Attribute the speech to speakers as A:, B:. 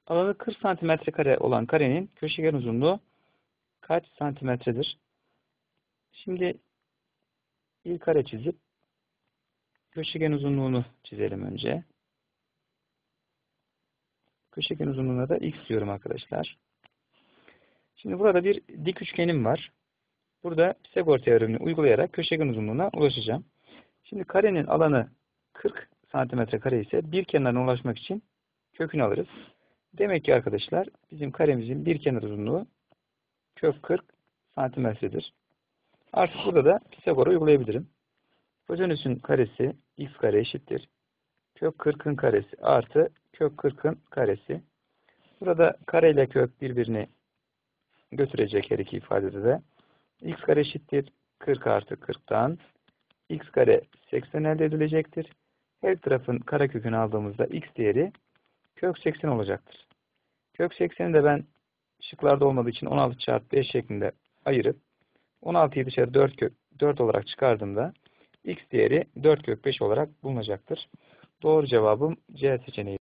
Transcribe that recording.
A: Alanı 40 santimetre kare olan karenin köşegen uzunluğu kaç santimetredir? Şimdi bir kare çizip köşegen uzunluğunu çizelim önce. Köşegen uzunluğuna da x diyorum arkadaşlar. Şimdi burada bir dik üçgenim var. Burada Pisagor teoremini uygulayarak köşegen uzunluğuna ulaşacağım. Şimdi karenin alanı 40 santimetre kare ise bir kenarına ulaşmak için kökünü alırız. Demek ki arkadaşlar bizim karemizin bir kenar uzunluğu kök 40 santimetredir. Artık burada da Pisagor'u uygulayabilirim. Kosinüsün karesi x kare eşittir. Kök 40'ın karesi artı kök 40'ın karesi. Burada kare ile kök birbirini götürecek her iki ifadede de. X kare eşittir 40 artı 40'tan. X kare 80 elde edilecektir. Her tarafın karekökünü aldığımızda x değeri kök 80 olacaktır. Kök 80'i de ben şıklarda olmadığı için 16 çarpı 5 şeklinde ayırıp 16'yı dışarı 4 olarak çıkardığımda x değeri 4 kök 5 olarak bulunacaktır. Doğru cevabım C seçeneği.